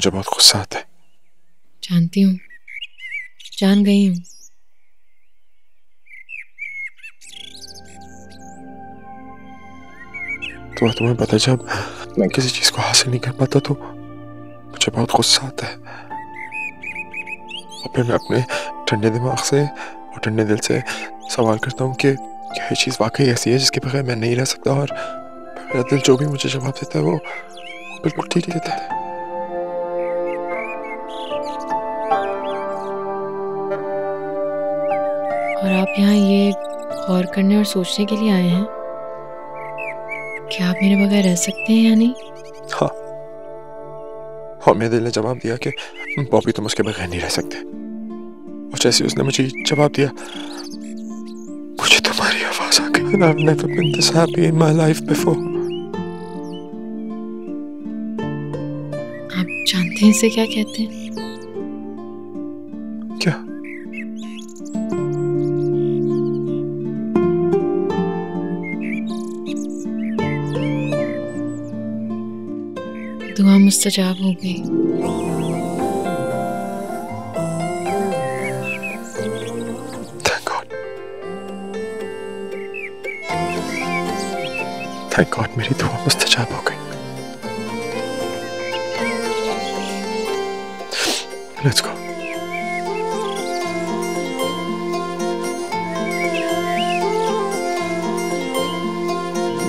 मुझे बहुत गुस्सा आता है। जानती हूँ, जान गई हूँ। तो तुम्हें पता है, जब मैं किसी चीज को हासिल नहीं कर पाता तो मुझे बहुत गुस्सा आता है, और फिर मैं अपने ठंडे दिमाग से और ठंडे दिल से सवाल करता हूँ कि क्या ये चीज़ वाकई ऐसी है जिसके बगैर मैं नहीं रह सकता, और मेरा दिल जो भी मुझे जवाब देता है वो बिल्कुल ठीक देता है। और आप यहाँ ये गौर करने और सोचने के लिए आए हैं कि आप मेरे बगैर रह सकते हैं या नहीं? हाँ, और मेरे दिल ने जवाब दिया कि बॉबी तुम उसके बगैर नहीं रह सकते, और जैसे उसने मुझे जवाब दिया मुझे तुम्हारी आवाज आ गई। I've never been this happy in my life before. आप जानते हैं इसे क्या कहते हैं? क्या? दुआ मुस्तजाब हो गई। Thank God मेरी दुआ मुस्तजाब हो गई। Let's go.